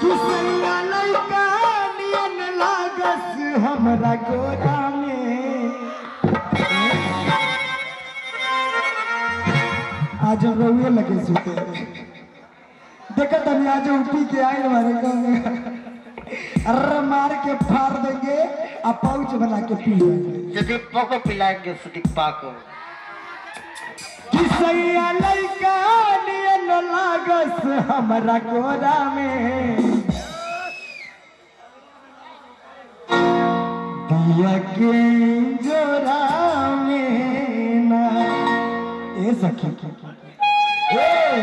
हमरा गोरा में आज रोए लगे सुते देखा तभी आज उठी के आए हमारे गाँव में अर्र मार के फाड़ देंगे और पाउच बना के पी लेंगे सुदीपा को पिलाएंगे सुदीपा को किसैया लइका नियन लागस हमरा गोरा में दिया के जोरा में ना ए सखी ए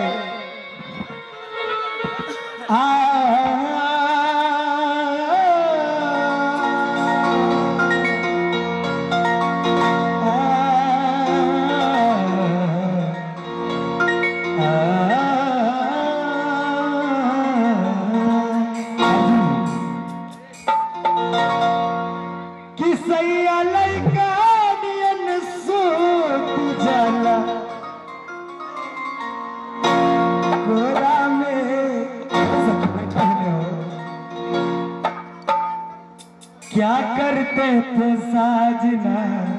किसैया लइका नियन सूत जाला गोरा में क्या करते थे साजना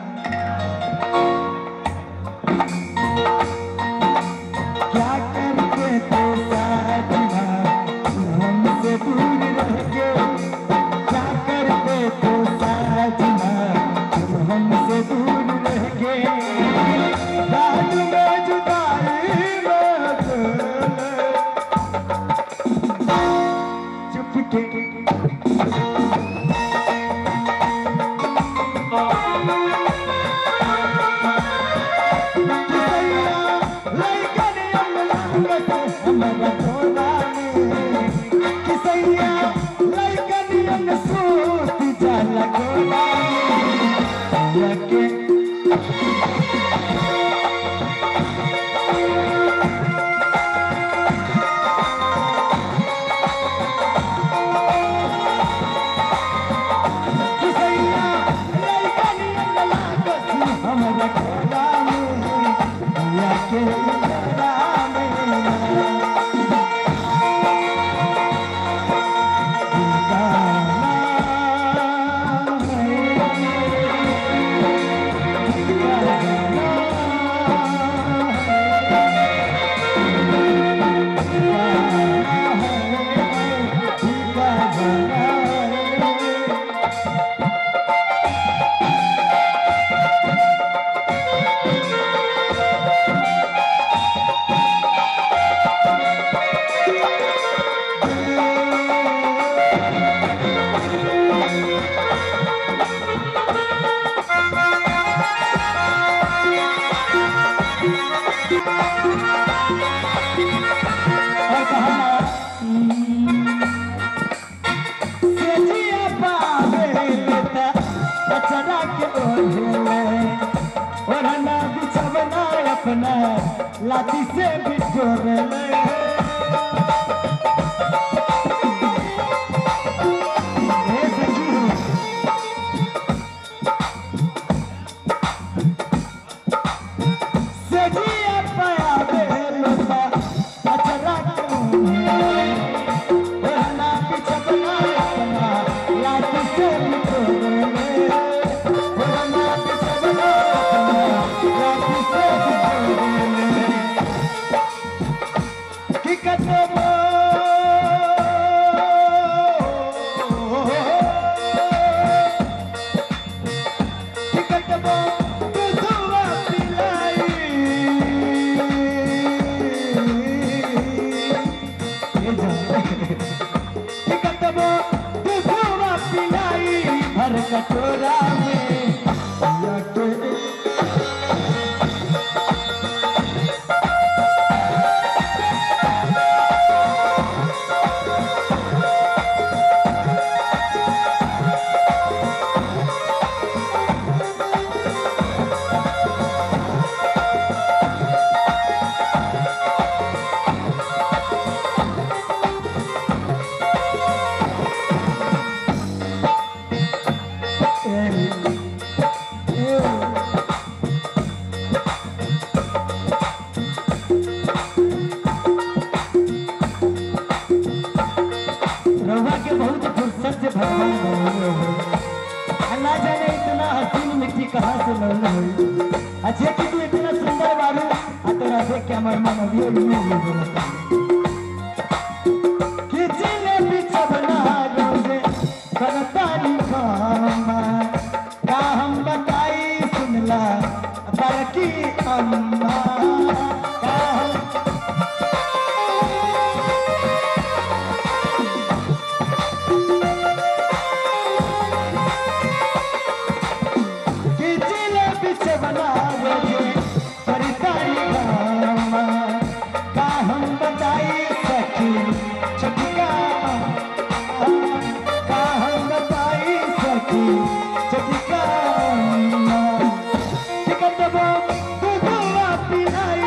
क्या करते थे साजना हमसे दूर रह गए क्या करते थे साजना हमसे दूर रह गए रात में जुदाई में चुपके लाठी से बिछोड़ कटोरा में भगवान बनौले हो। ना जाने इतना हसीन मिट्टी कहाँ से लौले हो। अच्छे कि तू इतना सुंदर बारू आ तोरा देख के हमर मन अभी नहीं बोलता। किचले पीछे बना रोजे करतारी खामा का हम बताई सुनला बरकी अम्मा का किचले पीछे बना रोजे करतारी खामा का हम बताई सखी छटिका का हम बताई सखी छटिका टिकटबो दूधवा पिलाई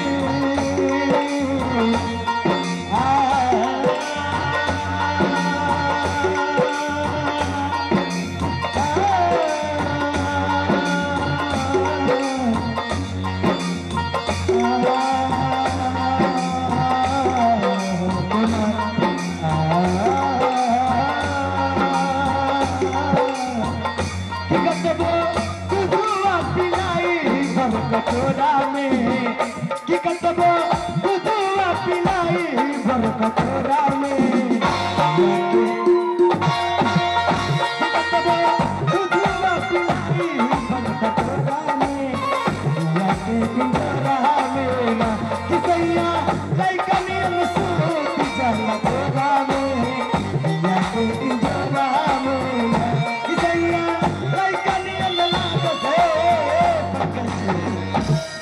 कटोरा में कि कटबो दूधवा पिलाई भर कटोरा